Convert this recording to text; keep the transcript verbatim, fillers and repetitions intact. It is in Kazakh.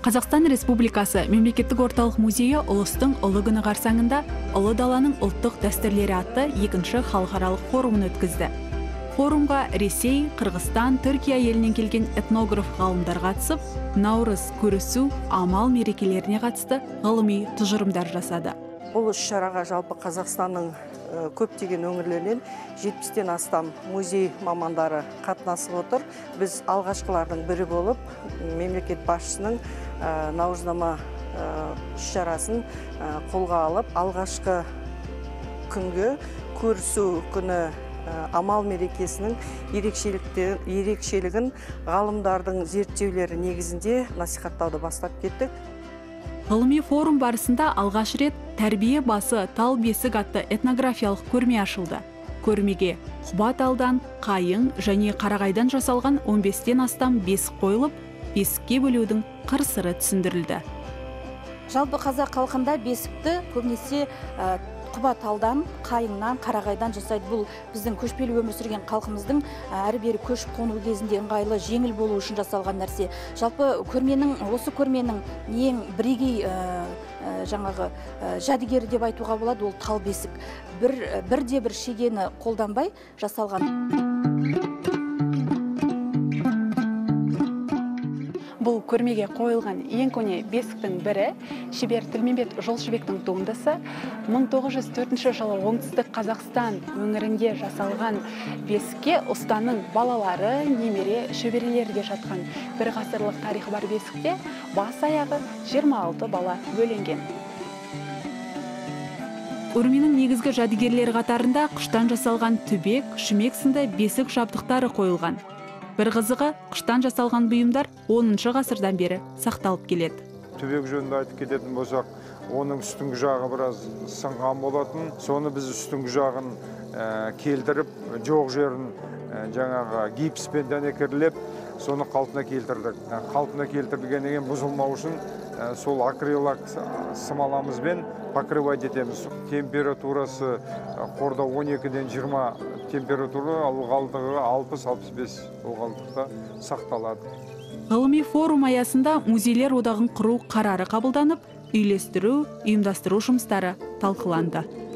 Қазақстан Республикасы Мемлекеттік орталық музейі ұлыстың ұлы күні қарсаңында Ұлы даланың ұлттық дәстүрлері атты екінші халықаралық форумын өткізді. Форумға Ресей, Қырғызстан, Түркия елінен келген этнограф ғалымдар қатысып, наурыз, көрісу, амал мерекелеріне қатысты ғылыми тұжырымдар жасады. Бұл іс-шараға жалпы Қазақстанның көптеген өңірлерінен жетпістен астам музей мамандары қатынасып отыр. Біз алғашқылардың бірі болып, мемлекет басшысының наурызнама іс-шарасын қолға алып, алғашқы күнгі көрісу күні амал мерекесінің ерекшелігін ғалымдардың зерттеулері негізінде насихаттауды бастап кеттік. Ғылыми форум барысында алғаш рет тәрбие басы тал бесік атты этнографиялық көрме ашылды. Көрмеге Құба талдан, қайың және қарағайдан жасалған он бестен астам бесік қойылып, бесікке бөлудің қыр-сыры түсіндірілді. Жалпы қазақ халқында бесікті көбінесе Құба талдан, қайыңнан, қарағайдан жасайды. Бұл біздің көшпелі өмір сүрген халқымыздың әрі-бері көшіп қону кезінде ыңғайлы, жеңіл болу үшін жасалған нәрсе. Жалпы көрменің, осы көрменің ең бірегей жаңағы жәдігері деп айтуға болады, ол тал бесік. Бірде бір шегені қолданбай жасалған. Бұл көрмеге қойылған ең көне бесіктің бірі шебер Тілменбет Жолшыбектің туындысы. мың тоғыз жүз төртінші жылы оңтүстік Қазақстан өңірінде жасалған бесікке ұстаның балалары, немере, шөберелері де жатқан. Бір ғасырлық тарихы бар бесікте бас аяғы жиырма алты бала бөленген. Көрменің негізгі жәдігерлері қатарында қыштан жасалған түбек, шүмек сынды бесік жабдықтары қойылған. Бір қызығы, қыштан жасалған бұйымдар оныншы ғасырдан бері сақталып келеді. Түбек жөнінде айтып кететін болсақ, оның үстіңгі жағы біраз сынған болатын. Соны біз үстіңгі жағын келтіріп, жоқ жерін жаңағы гипспен дәнекерлеп, соны қалпына келтірдік. Қалпына келтірілгеннен кейін бұзылмау үшін сол акрилак смоламызбен покрывать етеміз. Температурасы қорда он екіден жиырма температура, ал қалдығы алпыс алпыс бес қалдықта сақталады. Ғылыми форум аясында музейлер одағын құру қарары қабылданып, үйлестіру, ұйымдастыру жұмыстары талқыланды.